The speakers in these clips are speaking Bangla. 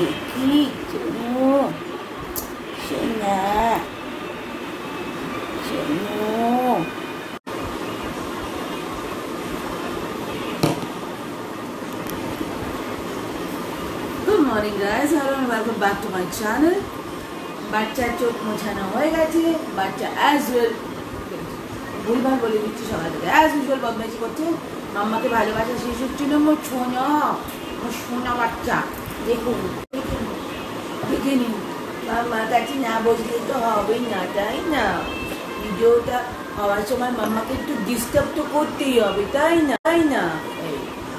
দেখি চলো সোনা চলো। Good morning guys, hello and welcome back to my channel. বাচ্চার চোখ মোছানো হয়ে গেছে, বাচ্চা অ্যাজ ওয়েল ভুলভাল বলে দিচ্ছি সকাল থেকে অ্যাজ ইউজুয়াল বদমাইশি করছে। মাম্মাকে ভালোবাসা শেষ হচ্ছিল, মোর ছোঁয়া মোর সোনা বাচ্চা। দেখুন দেখে নিন, মাম্মার কাছে না বসলে তো হবেই না, তাই না? ভিডিওটা হওয়ার সময় মাম্মাকে একটু ডিস্টার্ব তো করতেই হবে, তাই না? তাই না? এই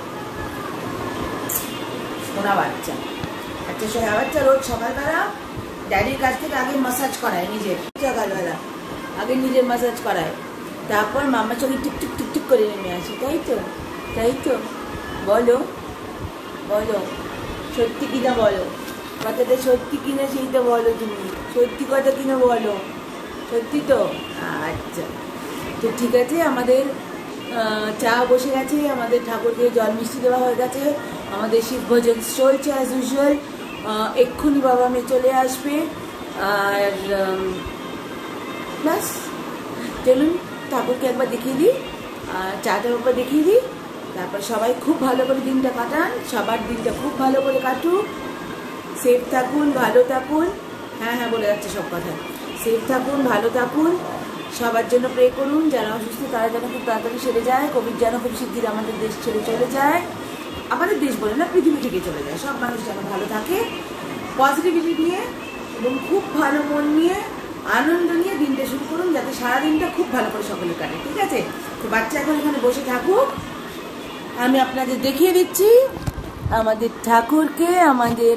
সোনা বাচ্চা, আচ্ছা সোনা বাচ্চা রোজ সকালবেলা ড্যাডির কাছ থেকে আগে মাসাজ করায়, নিজের সকালবেলা আগে নিজের মাসাজ করায়, তারপর মামার চোখে টুকটুক টুকটুক করে নেমে আসে, তাই তো? তাই তো? বলো বলো সত্যি কিনা বলো, কথাটা সত্যি কিনা সেইটা বলো, তুমি সত্যি কথা কিনা বলো, সত্যি তো? আচ্ছা তো ঠিক আছে, আমাদের চা বসে গেছে, আমাদের ঠাকুরকে জল মিষ্টি দেওয়া হয়ে গেছে, আমাদের শিব ভোজন চলছে অ্যাজ ইউজুয়াল। এক্ষুনি বাবা মেয়ে চলে আসবে, আর ব্যাস চলুন ঠাকুরকে একবার দেখিয়ে দিই, চাটা একবার দেখিয়ে দিই, তারপর সবাই খুব ভালো করে দিনটা কাটান, সবার দিনটা খুব ভালো করে কাটুক, সেফ থাকুন, ভালো থাকুন। হ্যাঁ হ্যাঁ বলে যাচ্ছে সব কথা, সেফ থাকুন, ভালো থাকুন, সবার জন্য প্রে করুন, যারা অসুস্থ তারা যেন খুব তাড়াতাড়ি সেরে যায়, কোভিড যেন খুব শিগগির আমাদের দেশ ছেড়ে চলে যায়, আমাদের দেশ বলে না পৃথিবী থেকে চলে যায়, সব মানুষ যেন ভালো থাকে, পজিটিভিটি নিয়ে এবং খুব ভালো মন নিয়ে আনন্দ নিয়ে দিনটা শুরু করুন, যাতে সারাদিনটা খুব ভালো করে সকলে কাটে, ঠিক আছে? তো বাচ্চা এখন এখানে বসে থাকুক, আমি আপনাদের দেখিয়ে দিচ্ছি আমাদের ঠাকুরকে, আমাদের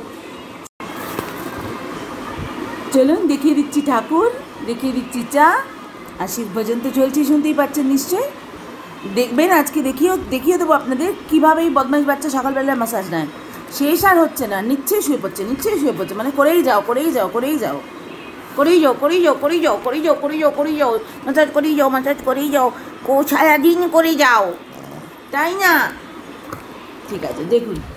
চলুন দেখিয়ে দিচ্ছি ঠাকুর, দেখিয়ে দিচ্ছি চা, আর শিব ভোজন তো চলছে শুনতেই পাচ্ছেন নিশ্চয়ই, দেখবেন আজকে দেখিয়ে দেবো আপনাদের কীভাবে এই বদমাইশ বাচ্চা সকালবেলায় মাসাজ নেয়, শেষ আর হচ্ছে না, নিশ্চয়ই শুয়ে পড়ছে, মানে করেই যাও মাসাজ করেই যাও, সারাদিন করে যাও, তাই না? ঠিক আছে দেখুন।